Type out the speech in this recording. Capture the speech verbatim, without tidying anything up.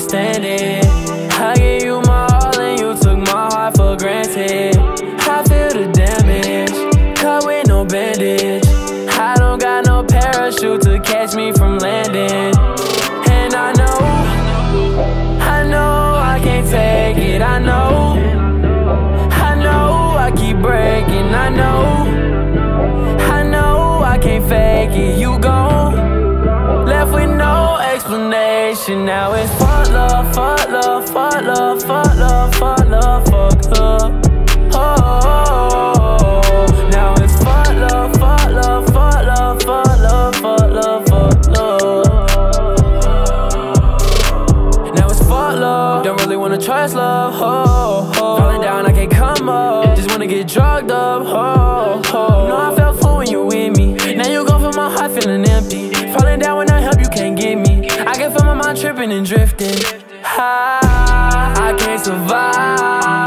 understand it. I gave you my all and you took my heart for granted. I feel the damage, caught with no bandage. I don't got no parachute to catch me from landing. And I know, I know I can't take it. I know, I know I keep breaking. I know, I know I can't fake it. You gone, left with no explanation. Now it's fuck love, fuck love, fuck love, fuck love, fuck love, fuck love. Oh, now it's fuck love, fuck love, fuck love, fuck love, fuck love, fuck love. Now it's fuck love, don't really wanna trust love. Oh, oh. Falling down, I can't come up. Just wanna get drugged up. Oh, oh. No, I felt full when you with me. Now you go for my heart feeling empty. Falling down when I help, you can't get me. I can feel my mind tripping and drifting. I, I can't survive